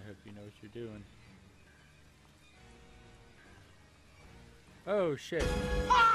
hope you know what you're doing. Oh shit.